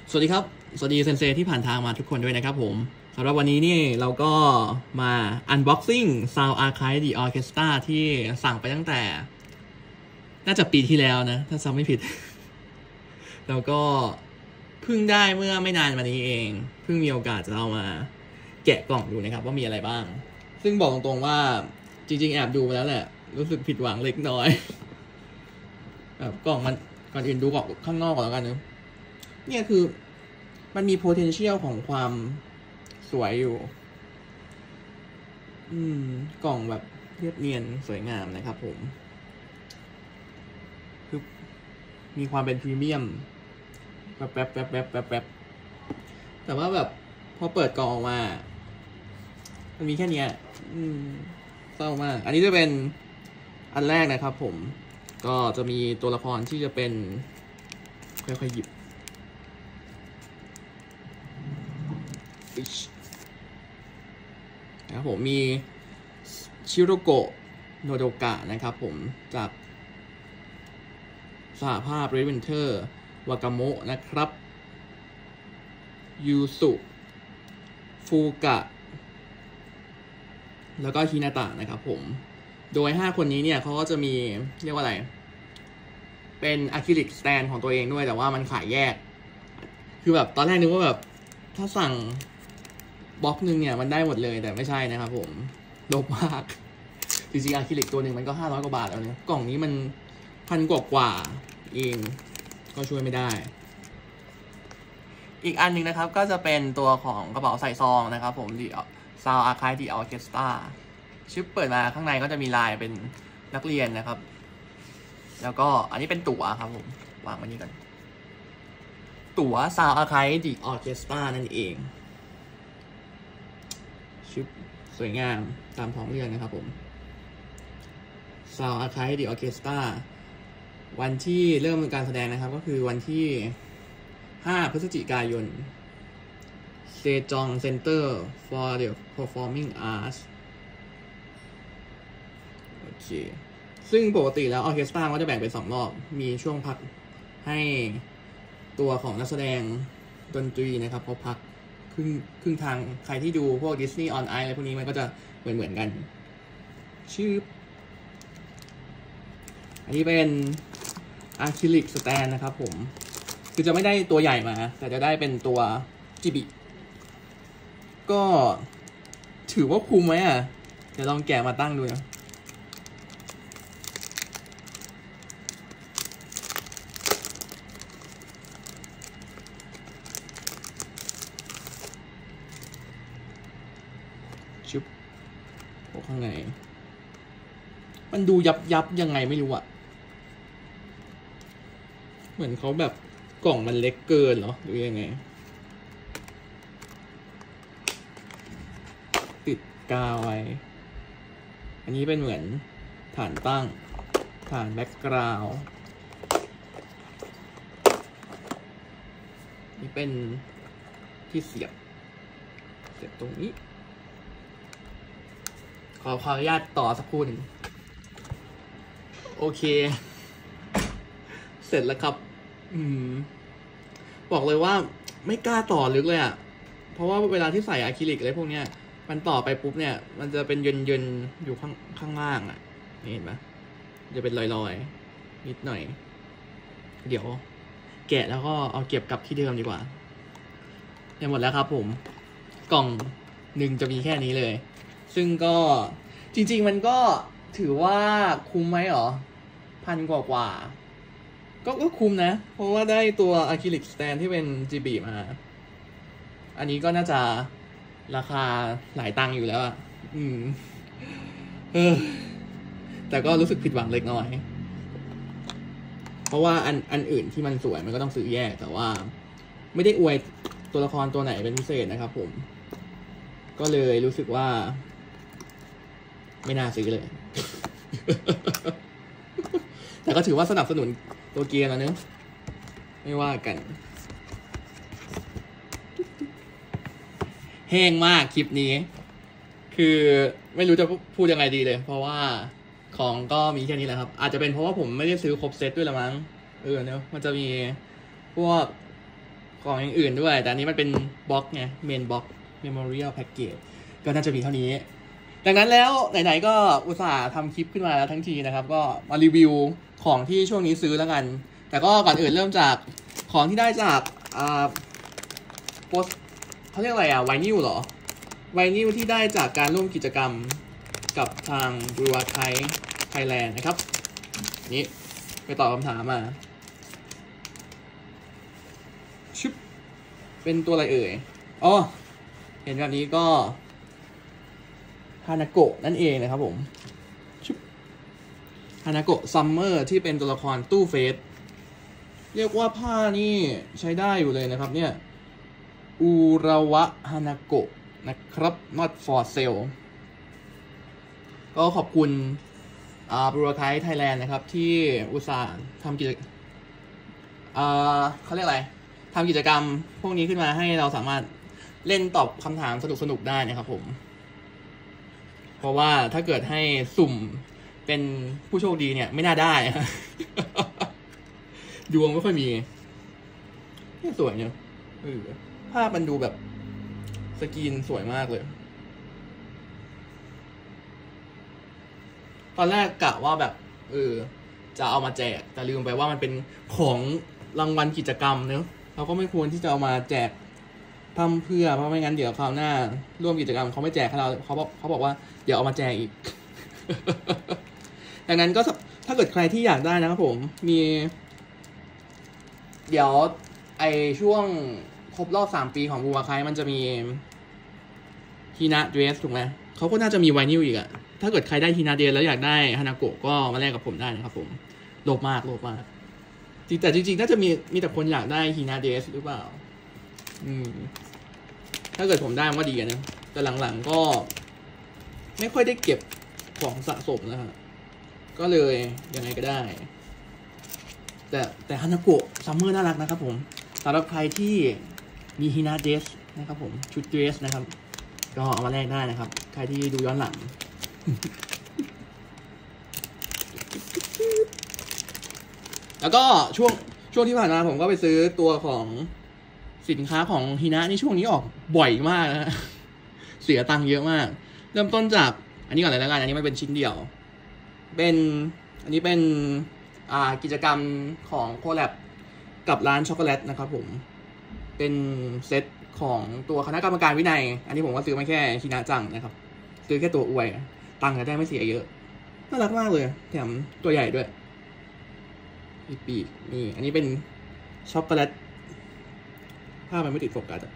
สวัสดีครับสวัสดีเซนเซที่ผ่านทางมาทุกคนด้วยนะครับผมสำหรับวันนี้นี่เราก็มา unboxing Sound Archive The Orchestra ที่สั่งไปตั้งแต่น่าจะปีที่แล้วนะถ้าจำไม่ผิด แล้วก็เพิ่งได้เมื่อไม่นานมานี้เองเพิ่งมีโอกาสจะเอามาแกะกล่องดูนะครับว่ามีอะไรบ้างซึ่งบอกตรงๆว่าจริงๆแอบดูมาแล้วแหละรู้สึกผิดหวังเล็กน้อยแบบกล่องมันก่อนอื่นดูกล่องข้างนอกก่อนแล้วกันนะเนี่ยคือมันมี potential ของความสวยอยู่กล่องแบบเรียบเนียนสวยงามนะครับผมคือมีความเป็นพรีเมียมแบบแต่ว่าแบบพอเปิดกล่องออกมามันมีแค่เนี้ยเศร้ามากอันนี้จะเป็นอันแรกนะครับผมก็จะมีตัวละครที่จะเป็นค่อยๆหยิบนะครับผมมีชิโรโกะโนโดกะนะครับผมจากสหภาพเรดวินเทอร์วากาโมะนะครับยูสุฟูกะแล้วก็ฮินาตะนะครับผมโดย5คนนี้เนี่ยเขาก็จะมีเรียกว่าอะไรเป็นอะคริลิกสแตนของตัวเองด้วยแต่ว่ามันขายแยกคือแบบตอนแรกนึกว่าแบบถ้าสั่งบล็อกนึงเนี่ยมันได้หมดเลยแต่ไม่ใช่นะครับผมลบมากจริงๆอะคริลิกตัวหนึ่งมันก็500 กว่าบาทแล้วเนี่ยกล่องนี้มัน1,000 กว่าเองก็ช่วยไม่ได้อีกอันหนึ่งนะครับก็จะเป็นตัวของกระเป๋าใส่ซองนะครับผมที่ Sound Archive The Orchestra ชิปเปิดมาข้างในก็จะมีลายเป็นนักเรียนนะครับแล้วก็อันนี้เป็นตั๋วครับผมวางไว้นี่กันตั๋ว Sound Archive The Orchestra นั่นเองชิปสวยงามตามท้องเรื่องนะครับผม Sound Archive The Orchestra วันที่เริ่มการแสดงนะครับก็คือวันที่5 พฤศจิกายนเซจอง Center for the Performing Arts โอเคซึ่งปกติแล้วออร์เคสตราก็จะแบ่งเป็น2 รอบมีช่วงพักให้ตัวของนักแสดงดนตรีนะครับเขาพักครึ่งทางใครที่ดูพวก Disney on Ice อะไรพวกนี้มันก็จะเหมือนกันชื่ออันนี้เป็นอะคริลิกสแตนนะครับผมคือจะไม่ได้ตัวใหญ่มาแต่จะได้เป็นตัวจิบิก็ถือว่าคุ้มไหมอ่ะเดี๋ยวลองแกะมาตั้งดูนะชุบโอ้ข้างในมันดูยับยังไงไม่รู้อ่ะเหมือนเขาแบบกล่องมันเล็กเกินเหรอหรือยังไงติดกาวไว้อันนี้เป็นเหมือนฐานตั้งฐานแบ็กกราวด์นี่เป็นที่เสียบตรงนี้ขออนุญาตต่อสักครู่หนึ่งโอเคเสร็จแล้วครับบอกเลยว่าไม่กล้าต่อลึกเลยอ่ะเพราะว่าเวลาที่ใส่อะคริลิกอะไรพวกเนี้ยมันต่อไปปุ๊บเนี่ยมันจะเป็นเยินอยู่ข้างล่างอ่ะเห็นไหมจะเป็นลอยนิดหน่อยเดี๋ยวแกะแล้วก็เอาเก็บกลับที่เดิมดีกว่าเนี่ยหมดแล้วครับผมกล่องหนึ่งจะมีแค่นี้เลยซึ่งก็จริงๆมันก็ถือว่าคุ้มไหมหรอ1,000 กว่าก็คุ้มนะเพราะว่าได้ตัวอะคริลิกสแตนที่เป็นจิบิมาอันนี้ก็น่าจะราคาหลายตังค์อยู่แล้วอ่ะแต่ก็รู้สึกผิดหวังเล็กน้อยเพราะว่าอันอื่นที่มันสวยมันก็ต้องซื้อแยกแต่ว่าไม่ได้อวยตัวละครตัวไหนเป็นพิเศษนะครับผมก็เลยรู้สึกว่าไม่น่าซื้อเลย แต่ก็ถือว่าสนับสนุนตัวเกียร์แล้วเนอะไม่ว่ากันแห้งมากคลิปนี้คือไม่รู้จะพูดยังไงดีเลยเพราะว่าของก็มีแค่นี้แหละครับอาจจะเป็นเพราะว่าผมไม่ได้ซื้อครบเซตด้วยละมั้งเนอะมันจะมีพวกของอย่างอื่นด้วยแต่อันนี้มันเป็นบล็อกไงเมนบล็อก Memorial Package ก็น่าจะมีเท่านี้ดังนั้นแล้วไหนๆก็อุตส่าห์ทำคลิปขึ้นมาแล้วทั้งทีนะครับก็มารีวิวของที่ช่วงนี้ซื้อแล้วกันแต่ก็ก่อนอื่นเริ่มจากของที่ได้จากโพสเขาเรียกอะไรไวนิลเหรอไวนิลที่ได้จากการร่วมกิจกรรมกับทาง Blue Archive Thailand นะครับนี่ไปตอบคำถามมาชุบเป็นตัวอะไรเอ่ยอ๋อเห็นแบบนี้ก็ฮานาโกะนั่นเองนะครับผมชุบฮานาโกะซัมเมอร์ที่เป็นตัวละครตู้เฟสเรียกว่าผ้านี่ใช้ได้อยู่เลยนะครับเนี่ยอูราวะฮานาโกะนะครับ not for sale ก็ขอบคุณBlue Archive Thailand นะครับที่อุตส่าห์ทำเขาเรียกอะไรทำกิจกรรมพวกนี้ขึ้นมาให้เราสามารถเล่นตอบคำถามสนุกๆได้นะครับผมเพราะว่าถ้าเกิดให้สุ่มเป็นผู้โชคดีเนี่ยไม่น่าได้ ดวงไม่ค่อยมีนี่สวยเนี่ยภาพมันดูแบบสกรีนสวยมากเลยตอนแรกกะว่าแบบจะเอามาแจกแต่ลืมไปว่ามันเป็นของรางวัลกิจกรรมเนอะเราก็ไม่ควรที่จะเอามาแจกเพราะไม่งั้นเดี๋ยวคราวหน้าร่วมกิจกรรมเขาไม่แจกให้เราเขาบอกว่าเดี๋ยวเอามาแจกอีก ดังนั้นก็ถ้าเกิดใครที่อยากได้นะครับผมมีเดี๋ยวช่วงครบรอบ3 ปีของบูวาไคมันจะมีฮีนาเดรสถูกไหมเขาก็น่าจะมีไวนิลอีกอะถ้าเกิดใครได้ฮีนาเดรสแล้วอยากได้ฮานาโกะก็มาแลกกับผมได้นะครับผมโลภมากแต่จริงๆน่าจะมีแต่คนอยากได้ฮีนาเดรสหรือเปล่าถ้าเกิดผมได้มันก็ดีนะแต่หลังๆก็ไม่ค่อยได้เก็บของสะสมนะฮะก็เลยยังไงก็ได้แต่ฮานาโกะซัมเมอร์น่ารักนะครับผมสำหรับใครที่มีฮีนาเดรสนะครับผมชุดเดรสนะครับก็เอามาแลกได้นะครับใครที่ดูย้อนหลัง แล้วก็ช่วงที่ผ่านมาผมก็ไปซื้อตัวของสินค้าของฮีนะนี่ช่วงนี้ออกบ่อยมากนะ เสียตังค์เยอะมากเริ่มต้นจากอันนี้ก่อนเลยแล้วกันอันนี้ไม่เป็นชิ้นเดียวอันนี้เป็นกิจกรรมของโคแลบกับร้านช็อกโกแลตนะครับผมเป็นเซตของตัวคณะกรรมการวินัยอันนี้ผมก็ซื้อมาแค่ฮินาจังนะครับซื้อแค่ตัวอวยตังค์จะได้ไม่เสียเยอะน่ารักมากเลยแถมตัวใหญ่ด้วยปีกนี่อันนี้เป็นช็อกโกแลตภาพมันไม่ติดโฟกัส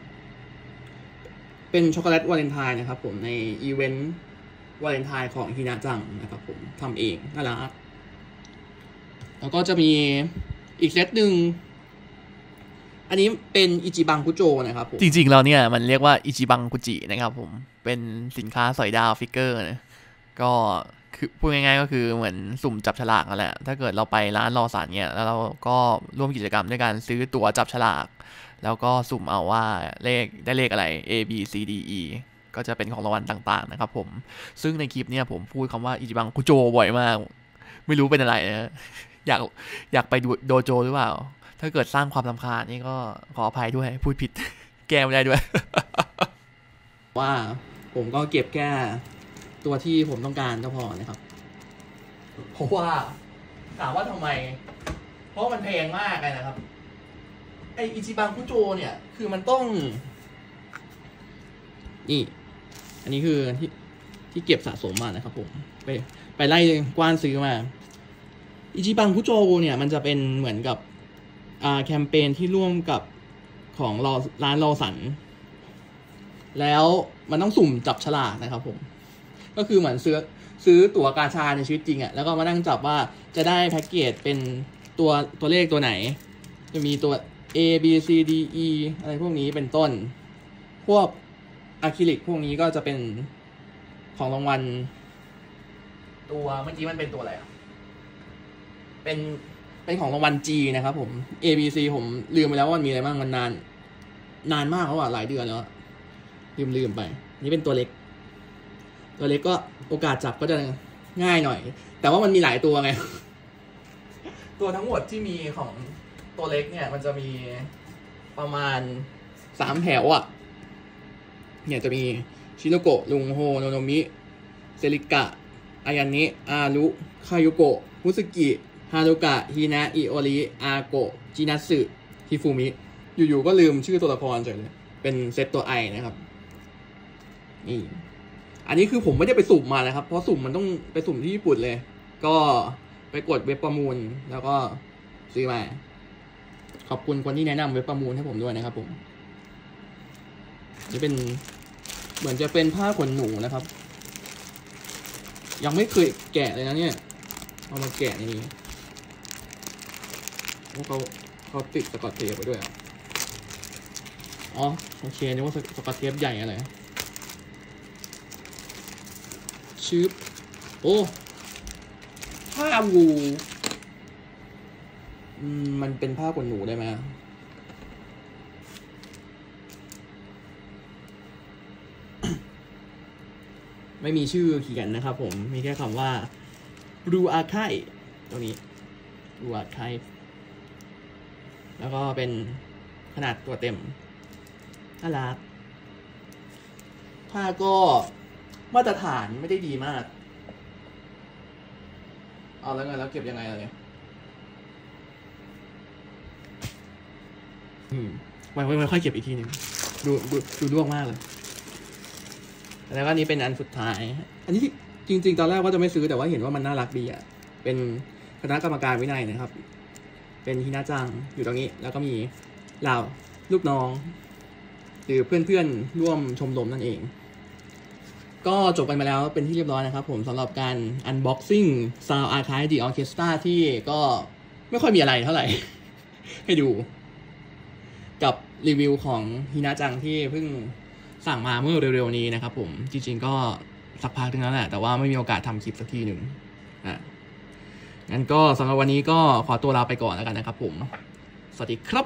เป็นช็อกโกแลตวาเลนไทน์นะครับผมในอีเวนต์วาเลนไทน์ของฮินาจังนะครับผมทำเองน่ารักแล้วก็จะมีอีกเซตหนึ่งอันนี้เป็นอิจิบังคุโจนะครับผมจริงๆแล้วเนี่ยมันเรียกว่าอิจิบังคุจินะครับผมเป็นสินค้าสอยดาวฟิกเกอร์นะก็คือพูดง่ายๆก็คือเหมือนสุ่มจับฉลากนั่นแหละถ้าเกิดเราไปร้านรอสารเนี่ยแล้วเราก็ร่วมกิจกรรมด้วยการซื้อตั๋วจับฉลากแล้วก็สุ่มเอาว่าได้เลขอะไร A B C D E ก็จะเป็นของรางวัลต่างๆนะครับผมซึ่งในคลิปเนี่ยผมพูดคำว่าอิจิบังคุโจบ่อยมากไม่รู้เป็นอะไรนะอยากไปดูโดโจหรือเปล่าถ้าเกิดสร้างความรำคาญนี่ก็ขออภัยด้วยพูดผิด แก้ไม่ได้ด้วยว่าผมก็เก็บแค่ตัวที่ผมต้องการก็พอนะครับเพราะว่าถามว่าทำไมเพราะมันแพงมากเลยนะครับไออิจิบังคุโจเนี่ยคือมันต้องนี่อันนี้คือที่เก็บสะสมมานะครับผมไปไล่กว้านซื้อมาอิจิบังคุโจเนี่ยมันจะเป็นเหมือนกับแคมเปญที่ร่วมกับของร้านรอสันแล้วมันต้องสุ่มจับฉลากนะครับผมก็คือเหมือนซื้อตั๋วกาชาในชีวิตจริงอ่ะแล้วก็มานั่งจับว่าจะได้แพ็กเกจเป็นตัวเลขตัวไหนจะมีตัว A B C D E อะไรพวกนี้เป็นต้นพวกอะคริลิกพวกนี้ก็จะเป็นของรางวัลตัวเมื่อกี้มันเป็นตัวอะไรเป็นของรางวัล G นะครับผม A B C ผมลืมไปแล้วว่ามันมีอะไรบ้างมันนานมากแล้วหลายเดือนแล้วลืมไปนี่เป็นตัวเล็กก็โอกาสจับก็จะง่ายหน่อยแต่ว่ามันมีหลายตัวไง ตัวทั้งหมดที่มีของตัวเล็กเนี่ยมันจะมีประมาณ3 แถวอ่ะเนี่ยจะมีชิโนโกะลุงโฮโนโนมิเซริกะอายานิอารุคายุโกะมุสกิฮารุกะฮินะอิโอริอาโกะจินัตสึฮิฟูมิอยู่ๆก็ลืมชื่อตัวละครเฉยเลยเป็นเซตตัวไอนะครับนี่อันนี้คือผมไม่ได้ไปสุ่มมานะครับเพราะสุ่มมันต้องไปสุ่มที่ญี่ปุ่นเลยก็ไปกดเว็บประมูลแล้วก็ซื้อมาขอบคุณคนที่แนะนำเว็บประมูลให้ผมด้วยนะครับผมนี่เป็นเหมือนจะเป็นผ้าขนหนูนะครับยังไม่เคยแกะเลยนะเนี่ยเอามาแกะในนี้เขาติดสกอตเทปไว้ด้วยอ๋อโอเคนึกว่าสกอตเทปใหญ่อะไรชืบโอ้ผ้าวูมันเป็นผ้าขนหนูได้ไหมไม่มีชื่อเขียนนะครับผมมีแค่คำว่ารูอาไคตัวนี้รูอาไคแล้วก็เป็นขนาดตัวเต็มน่ารักผ้าก็มาตรฐานไม่ได้ดีมากเอาแล้วไงแล้วเก็บยังไงเลยไว้ค่อยเก็บอีกทีหนึ่งดูร่วงมากเลยแล้วก็นี้เป็นอันสุดท้ายอันนี้จริงๆตอนแรกว่าจะไม่ซื้อแต่ว่าเห็นว่ามันน่ารักดีอ่ะเป็นคณะกรรมการวินัยนะครับเป็นฮินาจังอยู่ตรงนี้แล้วก็มีเหล่าลูกน้องหรือเพื่อนๆร่วมชมรมนั่นเองก็จบไปมาแล้วเป็นที่เรียบร้อยนะครับผมสำหรับการ unboxing Sound Archive The Orchestra ที่ก็ไม่ค่อยมีอะไรเท่าไหร่ ให้ดูกับรีวิวของฮินาจังที่เพิ่งสั่งมาเมื่อเร็วๆนี้นะครับผมจริงๆก็สักพักนึงแล้วแหละแต่ว่าไม่มีโอกาสทำคลิปสักทีหนึ่งงั้นก็สำหรับวันนี้ก็ขอตัวลาไปก่อนแล้วกันนะครับผมสวัสดีครับ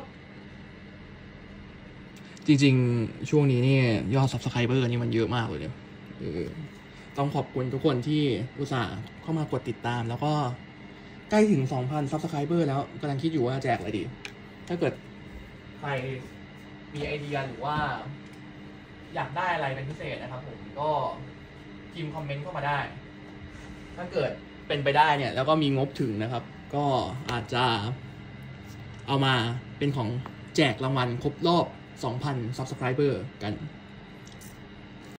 จริงๆช่วงนี้นี่ยอด Subscriber นี่มันเยอะมากเลยเนี่ยต้องขอบคุณทุกคนที่อุตส่าห์เข้ามากดติดตามแล้วก็ใกล้ถึง 2,000 Subscriber แล้วกำลังคิดอยู่ว่าแจกอะไรดีถ้าเกิดใครมีไอเดียหรือว่าอยากได้อะไรเป็นพิเศษนะครับผมก็พิมพ์คอมเมนต์เข้ามาได้ถ้าเกิดเป็นไปได้เนี่ยแล้วก็มีงบถึงนะครับก็อาจจะเอามาเป็นของแจกรางวัลครบรอบ 2,000 Subscriber กัน